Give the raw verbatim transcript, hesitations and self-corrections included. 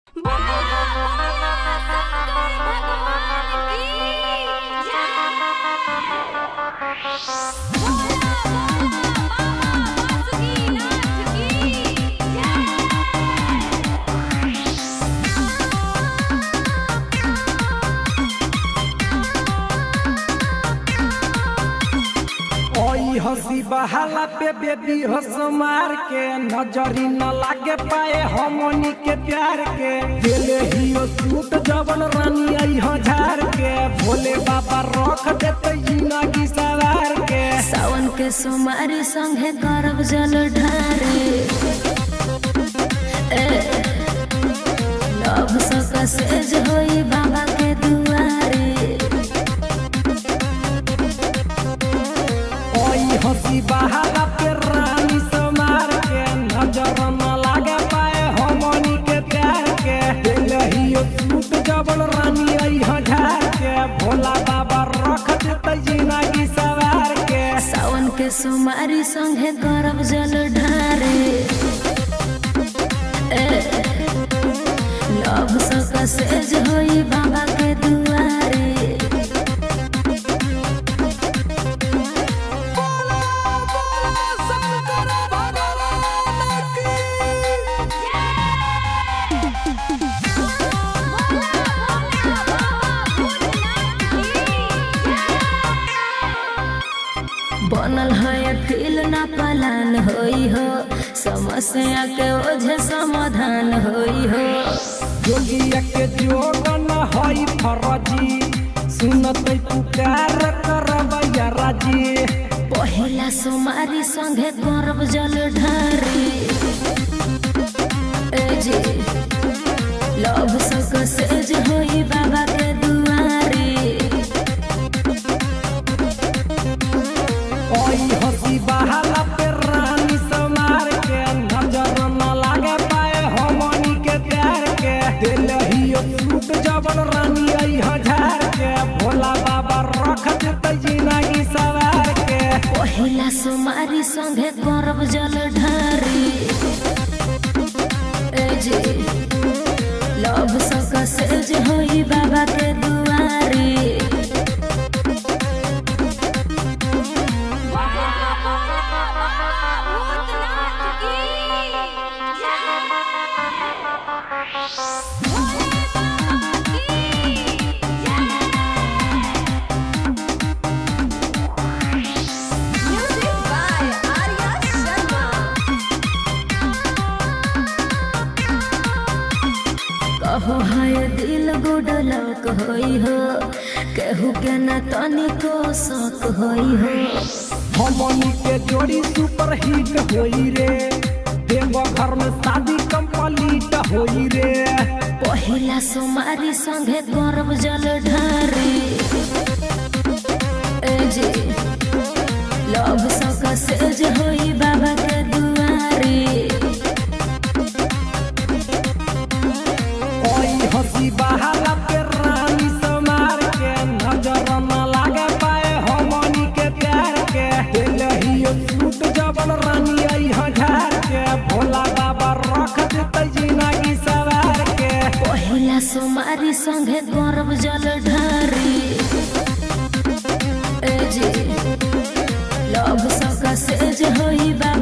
हंसी बहाला पे बेबी हंस मार के नजरी न लागे पाए हमनी के प्यार के दिले ही सूट जवन रानी आई हजार के भोले बाबा रख देते जिंदगी सवार के सावन के सुमारी संगे करब जल ढारे लव सका सेज होई बाबा के दुआरे हंसी बहाला पे रानी समार के नजर न लागे पाए हमनी के प्यार के दिलही सूट जबल रानी आई हजार के भोला बाबा रख देते जिंदगी सवार के सावन के सुमारी संगे करब जल ढारे लव सका सेज होई बाबा के दुआरे बनल है फील ना पलान होई हो समस्या के ओझे समाधान होई हो जोगिया के जोगन हई फरजी सुनते पुकार करबैया राजी पहिला सुमारी संगे करब जल ढारी ए जी लव सक सेज होई बाबा के दुआरे हंसी बहाला पे रानी समार के नजर न लागे पाए हमनी के प्यार के दिलही सूट जबल रानी आई हजार के भोला बाबा रख देते जिंदगी सवार के पहिला सुमारी संगे करब जल ढारी ए जी लव सक सेज होई बाबा के दुआरे कहो है दिल गुडलक होई हो केहू के न तनिको शक होई हो हमनी के जोड़ी सुपर हिट होई रे देव घर में शादी कंप्लीट होई रे पहिला सुमारी संगे करब जल ढारी ए जी लव सक सेज होई बाबा के दुआरे हंसी बहाला पे रानी समार के नजर न लागे पाए हमनी के प्यार के दिलही सूट जबल रानी आई हजार के भोला बाबा रख देते जिंदगी सवार के पहिला सुमारी संगे करब जल ढारी ए जी लव सक सेज होई बाबा